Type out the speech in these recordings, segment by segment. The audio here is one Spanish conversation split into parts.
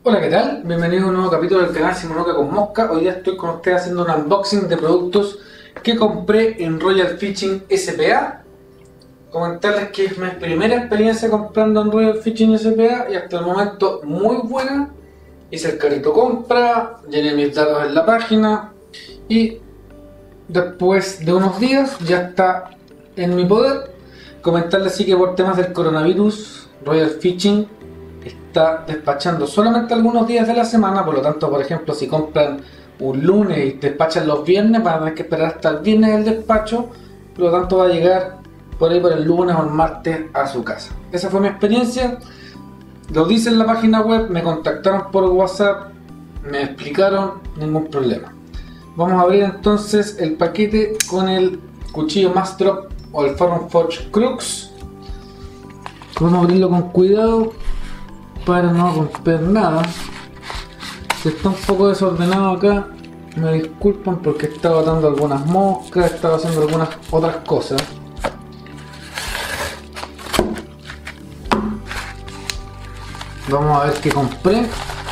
Hola, ¿qué tal? Bienvenidos a un nuevo capítulo del canal Simonuca con Mosca. Hoy día estoy con ustedes haciendo un unboxing de productos que compré en Royal Fishing S.p.A. Comentarles que es mi primera experiencia comprando en Royal Fishing S.p.A. y hasta el momento muy buena. Hice el carrito compra, llené mis datos en la página y después de unos días ya está en mi poder. Comentarles sí que por temas del coronavirus Royal Fishing está despachando solamente algunos días de la semana, por lo tanto, por ejemplo, si compran un lunes y despachan los viernes, van a tener que esperar hasta el viernes el despacho, por lo tanto va a llegar por ahí por el lunes o el martes a su casa. Esa fue mi experiencia, lo dice en la página web, me contactaron por WhatsApp, me explicaron, ningún problema. Vamos a abrir entonces el paquete con el cuchillo Mastrop o el Farm Forge Crux. Vamos a abrirlo con cuidado para no romper nada. Si está un poco desordenado acá, me disculpan porque estaba dando algunas moscas, estaba haciendo algunas otras cosas. Vamos a ver qué compré.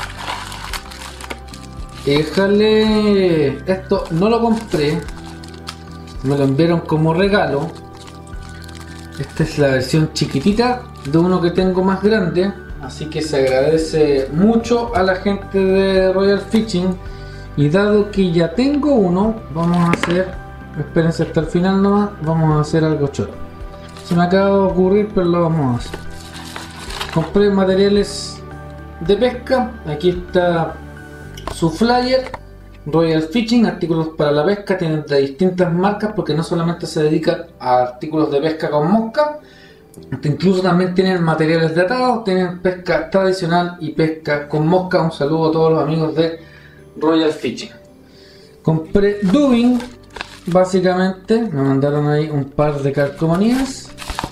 Déjale, esto no lo compré, me lo enviaron como regalo. Esta es la versión chiquitita de uno que tengo más grande. Así que se agradece mucho a la gente de Royal Fishing. Y dado que ya tengo uno, vamos a hacer, espérense hasta el final nomás, vamos a hacer algo choro. Se me acaba de ocurrir, pero lo vamos a hacer. Compré materiales de pesca. Aquí está su flyer. Royal Fishing, artículos para la pesca, tienen de distintas marcas porque no solamente se dedican a artículos de pesca con mosca. Incluso también tienen materiales de atado, tienen pesca tradicional y pesca con mosca. Un saludo a todos los amigos de Royal Fishing. Compré dubbing, básicamente, me mandaron ahí un par de calcomanías,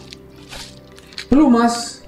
plumas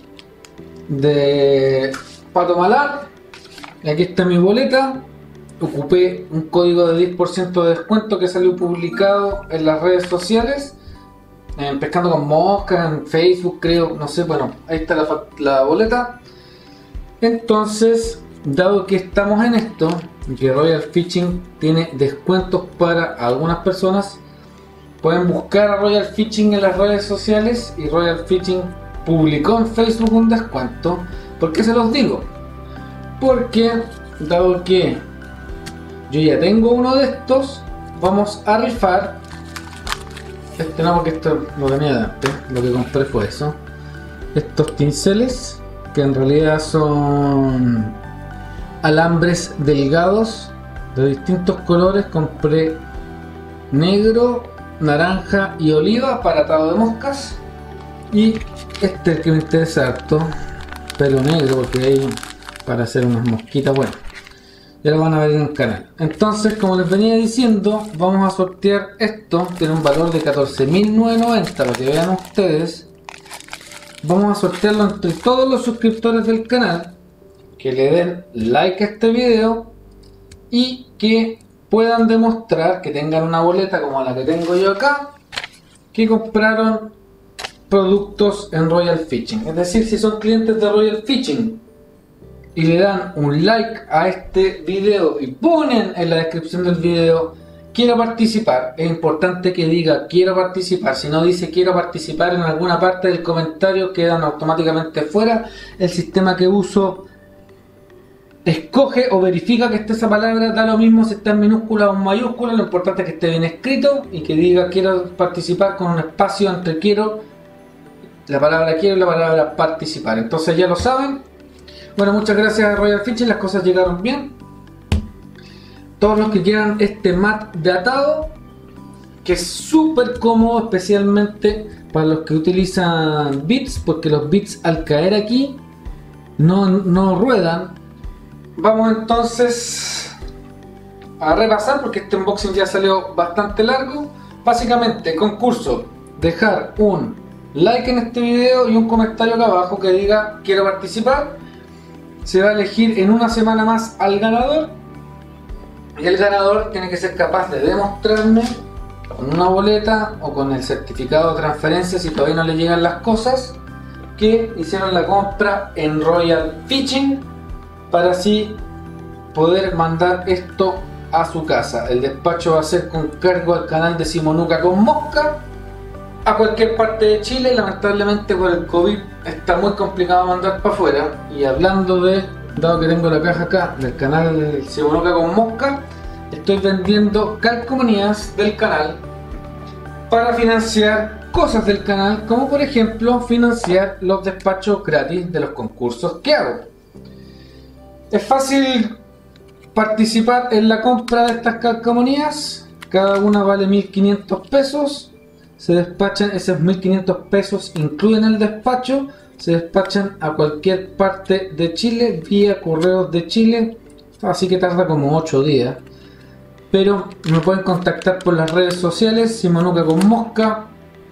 de pato malar, y aquí está mi boleta. Ocupé un código de 10% de descuento que salió publicado en las redes sociales. Pescando con mosca, en Facebook creo, no sé, bueno, ahí está la boleta. Entonces, dado que estamos en esto, que Royal Fishing tiene descuentos para algunas personas, pueden buscar a Royal Fishing en las redes sociales y Royal Fishing publicó en Facebook un descuento. ¿Por qué se los digo? Porque, dado que yo ya tengo uno de estos, vamos a rifar. Este no, porque esto lo tenía de antes, lo que compré fue eso. Estos pinceles, que en realidad son alambres delgados de distintos colores. Compré negro, naranja y oliva para atado de moscas. Y este es el que me interesa harto, pelo negro, porque hay para hacer unas mosquitas, bueno. Ya lo van a ver en el canal. Entonces, como les venía diciendo, vamos a sortear esto. Tiene un valor de 14.990 para que vean ustedes. Vamos a sortearlo entre todos los suscriptores del canal que le den like a este video y que puedan demostrar, que tengan una boleta como la que tengo yo acá, que compraron productos en Royal Fishing. Es decir, si son clientes de Royal Fishing y le dan un like a este video y ponen en la descripción del video quiero participar, es importante que diga quiero participar. Si no dice quiero participar en alguna parte del comentario, quedan automáticamente fuera. El sistema que uso escoge o verifica que esté esa palabra, da lo mismo si está en minúscula o en mayúscula, lo importante es que esté bien escrito y que diga quiero participar con un espacio entre quiero, la palabra quiero y la palabra participar. Entonces ya lo saben. Bueno, muchas gracias a Royal Fishing, las cosas llegaron bien. Todos los que quieran este mat de atado, que es súper cómodo, especialmente para los que utilizan bits, porque los bits al caer aquí no ruedan. Vamos entonces a repasar, porque este unboxing ya salió bastante largo. Básicamente, concurso, dejar un like en este video y un comentario acá abajo que diga quiero participar. Se va a elegir en una semana más al ganador, y el ganador tiene que ser capaz de demostrarme con una boleta o con el certificado de transferencia, si todavía no le llegan las cosas, que hicieron la compra en Royal Fishing para así poder mandar esto a su casa. El despacho va a ser con cargo al canal de Simonuca con Mosca a cualquier parte de Chile. Lamentablemente por el COVID está muy complicado mandar para afuera. Y hablando de, dado que tengo la caja acá del canal Simonuca con Mosca, estoy vendiendo calcomanías del canal para financiar cosas del canal, como por ejemplo financiar los despachos gratis de los concursos que hago. Es fácil participar en la compra de estas calcomanías. Cada una vale 1500 pesos. Se despachan, esos 1500 pesos incluyen el despacho. Se despachan a cualquier parte de Chile vía correos de Chile, así que tarda como 8 días. Pero me pueden contactar por las redes sociales, Simonuca con Mosca,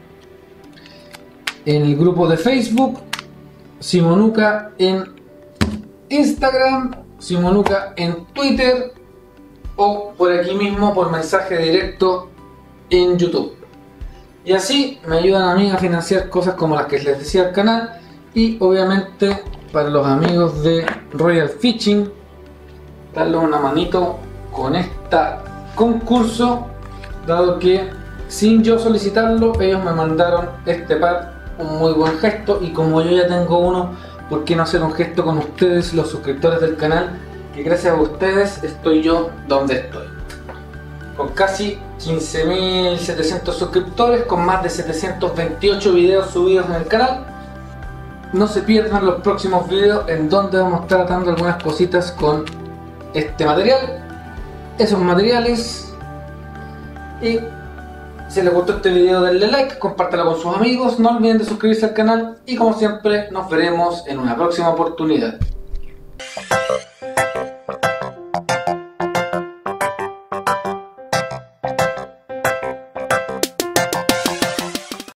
en el grupo de Facebook, Simonuca en Instagram, Simonuca en Twitter, o por aquí mismo por mensaje directo en YouTube. Y así me ayudan a mí a financiar cosas como las que les decía al canal. Y obviamente para los amigos de Royal Fishing, darle una manito con este concurso, dado que sin yo solicitarlo ellos me mandaron este pad, un muy buen gesto. Y como yo ya tengo uno, ¿por qué no hacer un gesto con ustedes, los suscriptores del canal? Que gracias a ustedes estoy yo donde estoy, con casi 15.700 suscriptores, con más de 728 videos subidos en el canal. No se pierdan los próximos videos en donde vamos a estar tratando algunas cositas con este material, esos materiales. Y si les gustó este video, denle like, compártelo con sus amigos, no olviden de suscribirse al canal y como siempre nos veremos en una próxima oportunidad.